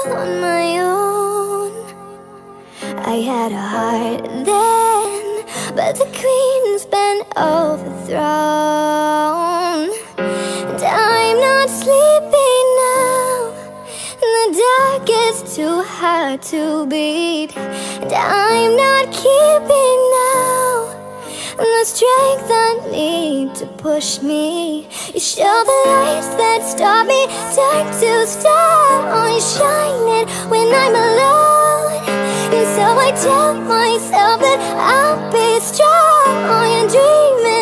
on my own. I had a heart then, but the queen's been overthrown. And I'm not sleeping now, and the dark is too hard to beat. And I'm not keeping now the strength I need to push me. You show the lights that stop me, turn to stone. Only shine it when I'm alone. And so I tell myself that I'll be strong. Oh, you're dreaming.